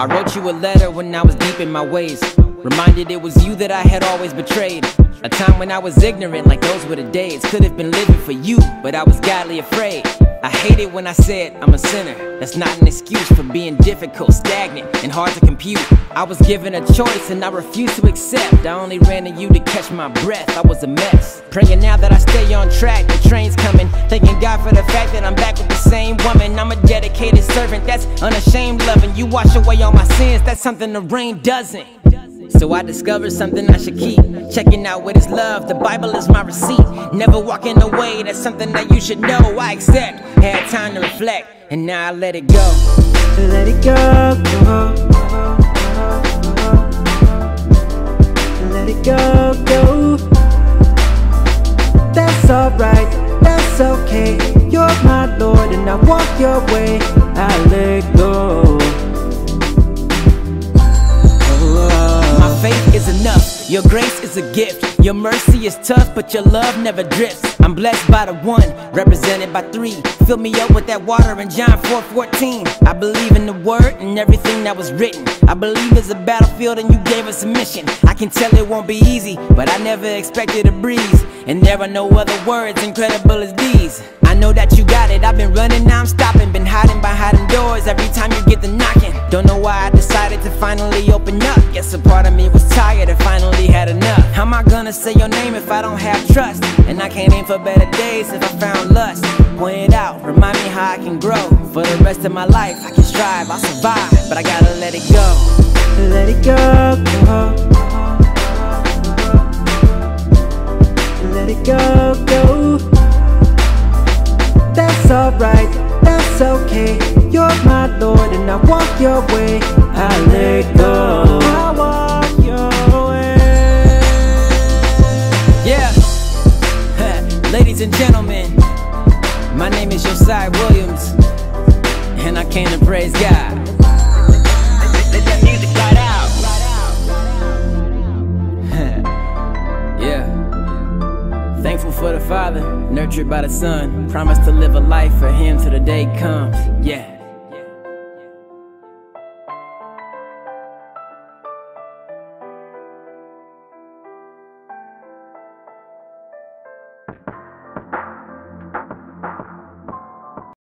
I wrote you a letter when I was deep in my ways, reminded it was you that I had always betrayed. A time when I was ignorant, like those were the days. Could have been living for you, but I was godly afraid. I hated when I said I'm a sinner. That's not an excuse for being difficult, stagnant, and hard to compute. I was given a choice and I refused to accept. I only ran to you to catch my breath. I was a mess. Praying now that I stay on track, the train's coming. Thanking God for the fact that I'm back with the same woman. I'm a dedicated servant that's unashamed loving. You wash away all my sins, that's something the rain doesn't. So I discovered something I should keep. Checking out what is love, the Bible is my receipt. Never walking away, that's something that you should know. I accept, had time to reflect, and now I let it go. Let it go, let it go, go. That's alright, that's okay. You're my Lord and I walk your way. I let go. Faith is enough, your grace is a gift. Your mercy is tough, but your love never drifts. I'm blessed by the one, represented by three. Fill me up with that water in John 4:14. I believe in the word and everything that was written. I believe there's a battlefield and you gave us a mission. I can tell it won't be easy, but I never expected a breeze. And there are no other words incredible as these. I know that you got it, I've been running, now I'm stopping. Been hiding behind doors every time you get the knocking. Don't know why I decided to finally open up. Guess a part of me was tired and finally had enough. How am I gonna say your name if I don't have trust? And I can't aim for better days if I found lust. Point it out, remind me how I can grow. For the rest of my life I can strive, I'll survive, but I gotta let it go. Let it go, let it go, go. That's alright, that's okay. You're my Lord and I walk your way. I let go. I walk your way. Yeah. Ladies and gentlemen, my name is Josiah Williams, and I came to praise God. Let that music ride out. Yeah. Thankful for the Father, nurtured by the Son. Promise to live a life for Him till the day comes. Yeah.